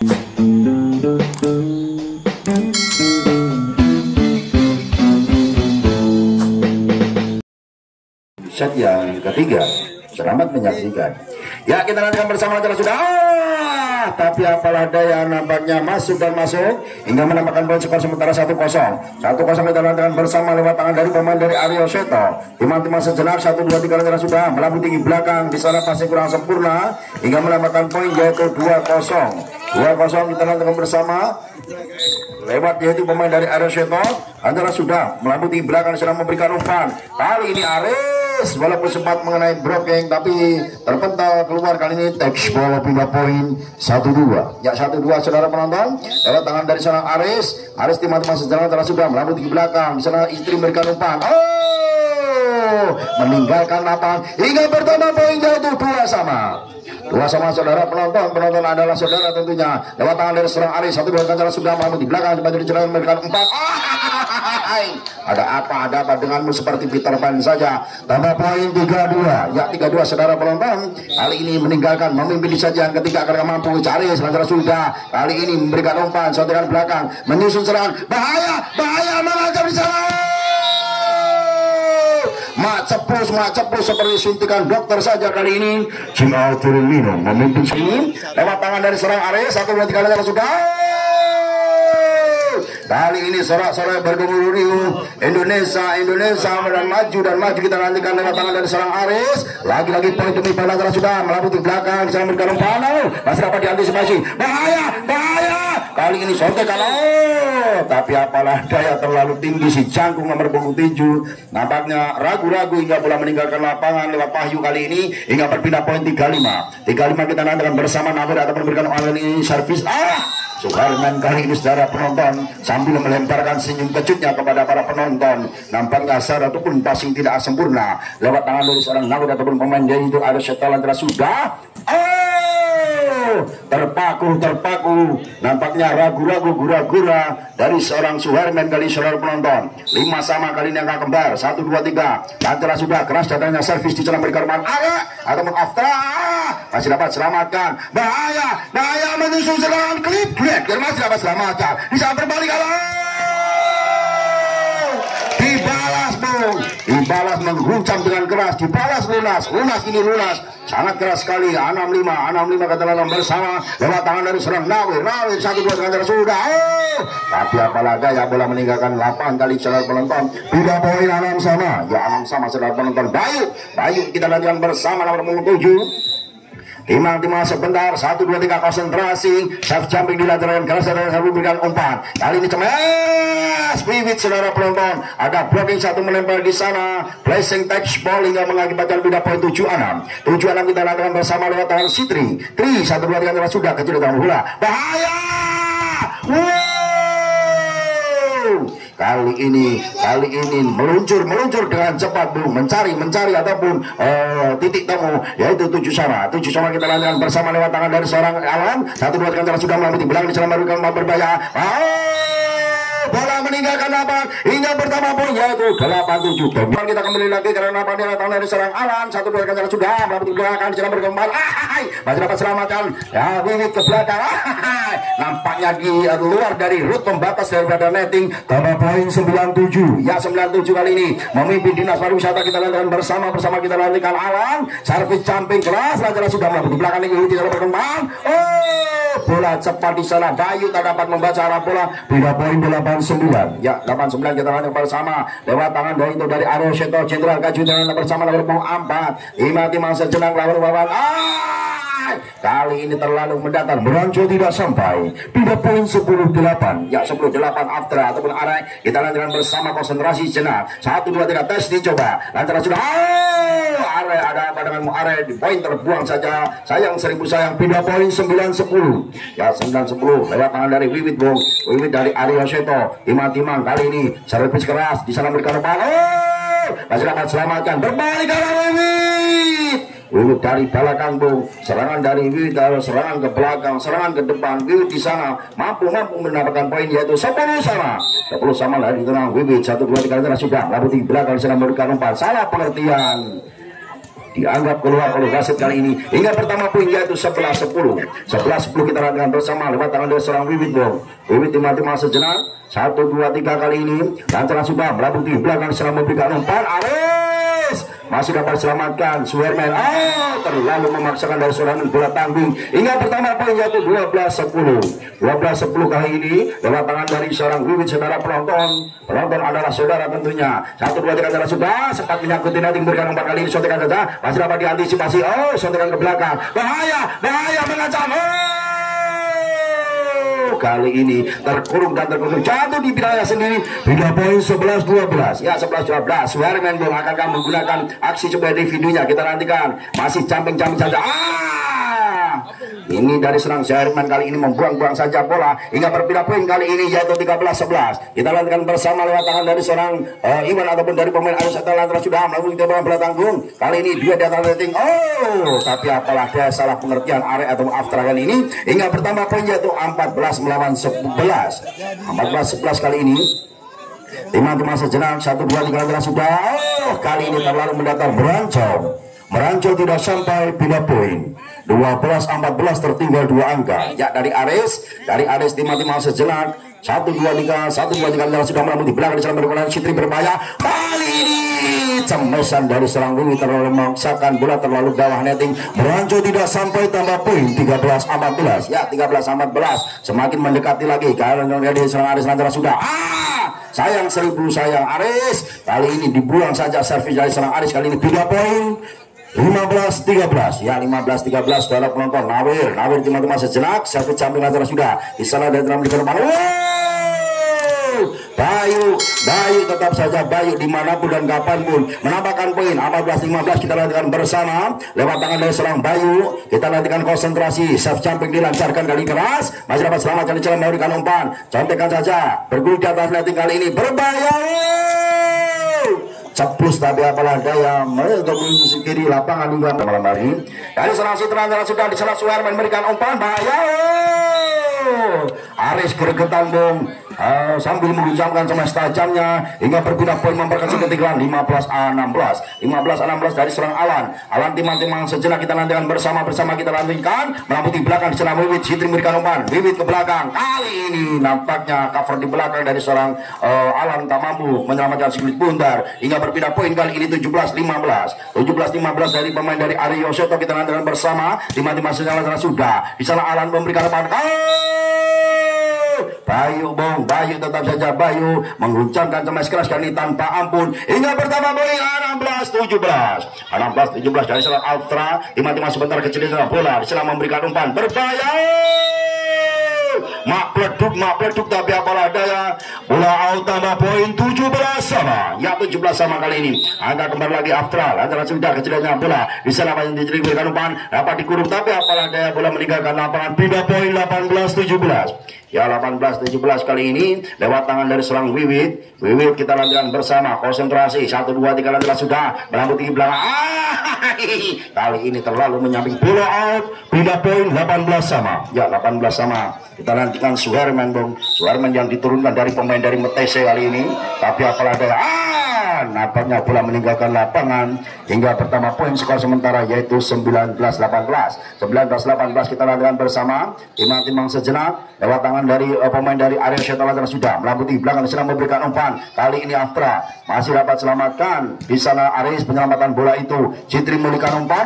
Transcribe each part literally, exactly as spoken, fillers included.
Set yang ketiga, selamat menyaksikan. Ya, kita nantikan bersama acara sudah. Ah, tapi apalah daya, nampaknya masuk dan masuk hingga menambahkan poin skor sementara satu kosong. satu kosong kita nantikan bersama lewat tangan dari pemain dari Aryo Seto. Timang-timang sejenak satu dua tiga nantikan sudah melambung tinggi belakang, di sana pasti kurang sempurna hingga menambahkan poin yaitu dua kosong. dua kosong kita nantikan bersama lewat yaitu pemain dari Aryo Seto. Antara sudah melambung tinggi belakang sedang memberikan umpan. Kali ini Aris walaupun sempat mengenai blocking tapi terpental keluar. Kali ini touch bola pindah poin satu dua. Ya satu dua saudara penonton. Lewat tangan dari seorang Aris. Aris timang-timang sejalan antara sudah melambung tinggi belakang. Di sana istri memberikan umpan. Oh, meninggalkan lapangan hingga bertambah poin yaitu dua sama. Dua sama saudara penonton. Penonton adalah saudara tentunya. Lewat tangan dari seorang Aris. Satu dua kan sudah melambung di belakang. Di jalan memberikan umpan. Ada apa, ada apa denganmu seperti Peter Pan saja. Tambah poin tiga dua. Ya tiga dua saudara penonton. Kali ini meninggalkan memimpin saja ketika akan mampu cari selanjutnya sudah. Kali ini memberikan umpan sotekan belakang menyusun serangan. Bahaya, bahaya mengancam di sana. Mak cepus, mak cepus seperti suntikan dokter saja kali ini. Cimau turun minum memimpin sini. Lewat tangan dari seorang Aris. Satu dua tiga sudah. Kali ini sorak-sorak bergemuruh Indonesia, Indonesia dan maju dan maju kita nantikan lewat tangan dari seorang Aris. Lagi-lagi poin demi poin antara sudah melambung di belakang bisa memberikan umpan. Masih dapat diantisipasi. Bahaya, bahaya. Kali ini sontek kalau. Tapi apalah daya terlalu tinggi si jangkung nomor punggung tujuh. Nampaknya ragu-ragu hingga bola meninggalkan lapangan lewat Wahyu kali ini hingga berpindah poin tiga lima. tiga lima kita nantikan bersama Nawir atau memberikan umpan ini servis. Ah! Suharman kali ini saudara penonton sambil melemparkan senyum kejutnya kepada para penonton. Nampaknya asal ataupun passing tidak sempurna lewat tangan dari seorang Nawir ataupun pemain yaitu ada setelan telah sudah. Oh, terpaku terpaku. Nampaknya ragu-ragu gura-gura dari seorang Suharman kali saudara penonton. Lima sama kali ini angka kembar. Satu dua tiga. Antara sudah keras datangnya servis di jalan berikan umpan ada ataupun after. Masih dapat selamatkan. Bahaya, bahaya menyusul serangan klip. Dan masih dapat selamatkan. Bisa berbalik kalau dibalas bung, dibalas mengguncang dengan keras, dibalas lunas, lunas ini lunas, sangat keras sekali. enam lima, enam lima kata lawan bersama lewat tangan dari seorang Nawir, Nawir satu dua dengan sudah. Oh, tapi apalah daya bola meninggalkan lapangan kali saudara penonton. Tidak poin enam sama, ya enam sama saudara penonton. Bayu, Bayu kita lanjutkan bersama nomor punggung tujuh. Timang-timang sebentar, satu dua tiga konsentrasi, self jumping dilakukan keras dan satu berikan umpan. Kali ini cemas, Wiwit saudara penonton. Ada blocking satu menempel di sana, placing touch ball hingga mengakibatkan pindah poin tujuh enam. tujuh enam kita lakukan bersama lewat tangan Sitri. Tri satu dua tiga sudah kecil tangan bola. Bahaya! Wow! Kali ini, kali ini meluncur, meluncur dengan cepat bung, mencari, mencari ataupun uh, titik temu, yaitu tujuh sama, tujuh sama kita lanjutkan bersama lewat tangan dari seorang Alam. Satu dua tiga sudah melalui belakang di sana memberikan berbahaya. Oh, bola meninggalkan lapangan hingga pertama poin yaitu delapan tujuh. Kemudian kita kembali lagi karena apa dia datang dari seorang Alam. Satu dua tiga sudah melalui belakang di sana berkembang. Ah, masih dapat selamatkan. Ya, Wiwit ke belakang. Ah, nampaknya di uh, luar dari root pembatas daripada netting. Tambah poin sembilan tujuh. Ya sembilan tujuh kali ini memimpin dinas pariwisata kita lanjutkan bersama bersama kita lanjutkan Alam. Servis jumping keras lancar sudah melalui belakang ini di sana berkembang. Oh, bola cepat di sana. Bayu tak dapat membaca arah bola. Beda poin delapan sembilan. Ya delapan sembilan kita lanjutkan bersama lewat tangan dari itu dari Aryo Seto Jenderal Kajutan bersama nomor empat. Lima timang sejenak lawan lawan. Ah, kali ini terlalu mendatar, meronco tidak sampai. Pindah poin sepuluh delapan. Ya sepuluh delapan after ataupun arah. Kita lanjutkan bersama konsentrasi jenak. Satu dua tiga tes dicoba. Lantaran sudah. Oh, arah ada apa denganmu arah di poin terbuang saja. Sayang seribu sayang. Pindah poin sembilan sepuluh. Ya sembilan sepuluh. Lewat tangan dari Wiwit bung. Wiwit dari Aryo Seto. Timang-timang kali ini servis keras di sana berikan umpan. Oh, masih dapat selamatkan. Berbalik arah Wiwit. Wiwit dari belakang bung, serangan dari Wiwit, serangan ke belakang, serangan ke depan. Wiwit di sana mampu mampu mendapatkan poin yaitu sepuluh sama. sepuluh sama dari tenang Wiwit satu dua tiga sudah lalu di belakang sedang memberikan umpan. Salah pengertian. dianggap keluar oleh wasit kali ini. Hingga pertama poin yaitu sebelas sepuluh. sebelas sepuluh kita lanjutkan bersama lewat tangan dari seorang Wiwit Bong. Wiwit timah-timah sejenak. satu dua tiga kali ini lantaran sudah berabuk di belakang selama memberikan umpan. Aris masih dapat selamatkan Suherman. Oh, terlalu memaksakan dari seorang bola tanggung. Hingga pertama poin yaitu dua belas sepuluh. dua belas sepuluh kali ini lewat tangan dari seorang Wiwit. Saudara penonton, penonton adalah saudara tentunya. satu dua tiga adalah sudah sempat menyangkut nanti memberikan umpan kali ini. Sontekan saja masih dapat diantisipasi. Oh, sontekan ke belakang. Bahaya, bahaya mengancam. Oh, kali ini terkurung dan terkurung jatuh di wilayah sendiri. Beda poin sebelas dua belas. Ya, sebelas dua belas. Suherman belum akan menggunakan aksi coba di videonya. Kita nantikan. Masih camping-camping saja. Ah! Ini dari serang Suherman kali ini membuang-buang saja bola hingga berbeda poin kali ini yaitu tiga belas sebelas. Kita lanjutkan bersama lewat tangan dari seorang uh, Iwan ataupun dari pemain Arus atau lantaran sudah melalui bola bola tanggung. Kali ini dia di atas rating. Oh, tapi apalah dia salah pengertian area atau after kali ini hingga pertama poin yaitu empat belas melawan sebelas. empat belas sebelas kali ini. Timah-timah sejenak satu dua tiga lantaran sudah. Oh, kali ini terlalu mendatar berancam. Merancang tidak sampai bila poin. dua belas empat belas tertinggal dua angka. Ya, dari Aris, dari Aris timah-timah sejenak satu dua tiga satu dua tiga sudah melambung di belakang di dalam bergulan Citri berbahaya. Kali ini cemesan dari serang Wiwit terlalu memaksakan bola terlalu bawah netting. Merancang tidak sampai tambah poin tiga belas empat belas. Ya, tiga belas empat belas semakin mendekati lagi karena dari serang Aris lantaran sudah. Ah! Sayang seribu sayang Aris. Kali ini dibuang saja servis dari serang Aris kali ini tiga poin. lima belas tiga belas. Ya, lima belas tiga belas saudara penonton. Nawir, Nawir timah-timah sejenak servis samping lantaran sudah. Di sana dari dalam di depan. Bayu, Bayu tetap saja Bayu dimanapun dan kapanpun menambahkan poin empat belas lima belas. Kita lanjutkan bersama lewat tangan dari seorang Bayu. Kita lanjutkan konsentrasi. Serve jumping dilancarkan kali keras. Masih dapat selamat kali jalan memberikan umpan. Contekan saja. Bergulir di atas netting kali ini berbahaya. Ceplus tapi apalah daya untuk menuju kiri lapangan hingga malam hari. Dari serang Citra sudah di sana Suherman memberikan umpan bahaya. Aris gregetan bung uh, sambil mengguncangkan semesta jamnya hingga berpindah poin memperkecil ketinggalan lima belas enam belas. lima belas enam belas dari serang Alan. Alan timang-timang sejenak kita lanjutkan bersama bersama kita lanjutkan melamputi belakang di sana Wiwit. Citri memberikan umpan Wiwit ke belakang. Kali ini nampaknya cover di belakang dari seorang uh, Alan tak mampu menyelamatkan si kulit bundar hingga berpindah poin kali ini tujuh belas lima belas. tujuh belas lima belas dari pemain dari Aryo Soto. Kita lanjutkan bersama timang-timang sejenak sudah di sana Alan memberikan umpan. Bayu bong, Bayu tetap saja Bayu mengguncangkan cemas keras kali tanpa ampun hingga pertama poin enam belas tujuh belas. enam belas tujuh belas dari seorang Ultra. Timah-timah sebentar kecil di bola di sana memberikan umpan berbahaya. Mak pleduk, mak pleduk tapi apalah daya. Bola out tambah poin tujuh belas sama. Ya, tujuh belas sama kali ini. Angka kembali lagi Aftra. Lantaran sudah kecilnya bola. Di sana banyak diberikan umpan. Dapat dikurung tapi apalah daya bola meninggalkan lapangan. Pindah poin delapan belas tujuh belas. Ya, delapan belas tujuh belas kali ini lewat tangan dari serang Wiwit. Wiwit kita lanjutkan bersama konsentrasi. satu dua tiga lanjutkan sudah melambung tinggi belakang. Ah, kali ini terlalu menyamping bola out. Pindah poin delapan belas sama. Ya, delapan belas sama. Kita nantikan Suherman bong. Suherman yang diturunkan dari pemain dari Metese kali ini. Tapi apalah daya. Ah, nampaknya bola meninggalkan lapangan hingga pertama poin skor sementara yaitu sembilan belas delapan belas. sembilan belas delapan belas kita lanjutkan bersama. Timang-timang sejenak lewat tangan dari uh, pemain dari area Syaitan sudah melamputi belakang sedang memberikan umpan. Kali ini Aftra masih dapat selamatkan. Di sana Aris penyelamatan bola itu. Citri memberikan umpan.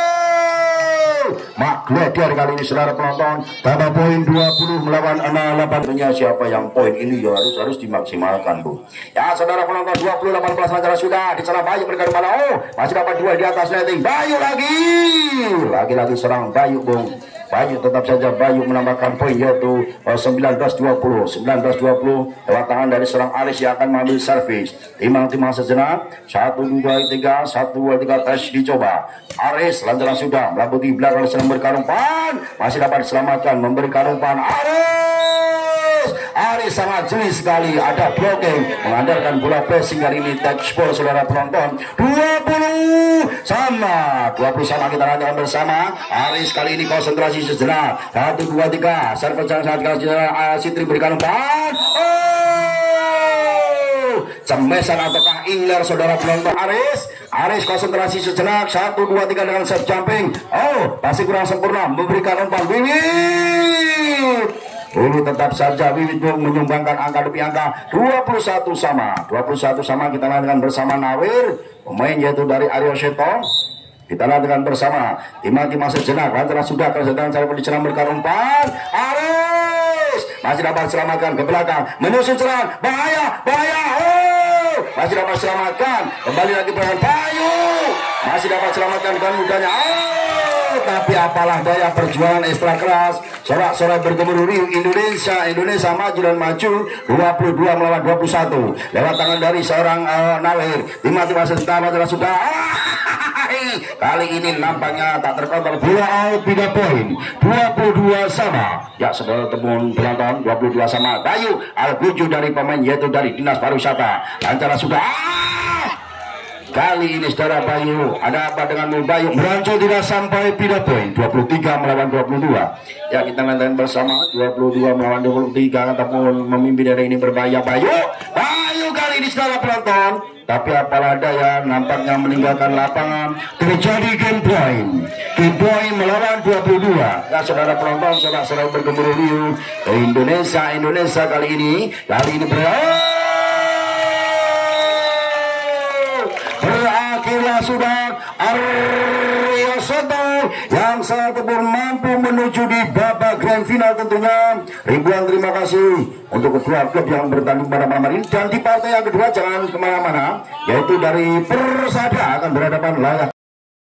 Mak Gladiar kali ini saudara penonton tambah poin dua puluh melawan enam delapan. Siapa yang poin ini ya harus harus dimaksimalkan bu. Ya saudara penonton dua puluh delapan belas lancar sudah di sana Bayu berkali bola. Oh masih dapat dua di atas netting. Bayu lagi lagi-lagi serang Bayu bung. Bayu tetap saja Bayu menambahkan poin yaitu uh, sembilan belas dua puluh sembilan belas dua puluh lewat tangan dari serang Aris yang akan mengambil servis. Timang-timang sejenak satu dua tiga satu dua tiga tes dicoba. Aris lantaran sudah melambungi belakang sedang memberikan umpan masih dapat diselamatkan memberikan umpan Aris. Aris sangat jeli sekali ada blocking mengandalkan bola passing kali ini touch ball saudara penonton dua puluh sama dua puluh sama kita lanjutkan bersama. Aris kali ini konsentrasi sejenak satu dua tiga servis yang sangat keras Citri berikan umpan. Oh cemesan ataukah ingler saudara penonton. Aris Aris konsentrasi sejenak. Satu dua tiga dengan set jumping. Oh, masih kurang sempurna memberikan umpan. Wiwit ini tetap saja Wiwit menyumbangkan angka demi angka dua puluh satu sama. dua puluh satu sama kita lanjutkan bersama Nawir. Pemain yaitu dari Aryo Seto. Kita lanjutkan bersama Timati masih sejenak. Lantaran sudah kesedaran cari pendidikan memberikan umpan. Aris masih dapat selamatkan ke belakang. Menyusun serangan. Bahaya, bahaya. Oh, masih dapat selamatkan. Kembali lagi dengan Bayu. Masih dapat selamatkan dengan mudahnya. Oh, tapi apalah daya perjuangan ekstra keras. Sorak-sorai bergemuruh Indonesia. Indonesia maju dan maju. dua puluh dua melawan dua puluh satu. Lewat tangan dari seorang uh, Nawir. Timati masih sejenak. Sudah. Ah! Kali ini nampaknya tak terkontrol. Bola out, pindah poin dua puluh dua sama. Ya, saudara teman penonton, dua puluh dua sama. Bayu Al-Buju dari pemain yaitu dari Dinas Pariwisata. Lancar sudah. Ah! Kali ini saudara Bayu, ada apa denganmu Bayu? Berancol tidak sampai pindah poin dua puluh tiga melawan dua puluh dua. Ya, kita lanjutkan bersama dua puluh dua melawan dua puluh tiga. Ataupun memimpin dari ini berbahaya Bayu. Bayu kali ini saudara penonton. Tapi apalah daya nampaknya meninggalkan lapangan. Terjadi game point. Game point melawan dua puluh dua. Ya saudara penonton, saudara-saudara bergemuruh Indonesia, Indonesia kali ini. Kali ini ber berakhirlah sudah Aryo Seto yang satu pun mampu menuju di babak grand final tentunya. Ribuan terima kasih untuk kedua klub yang bertanding pada malam hari ini. Dan di partai yang kedua jangan kemana-mana, yaitu dari Persada akan berhadapan layak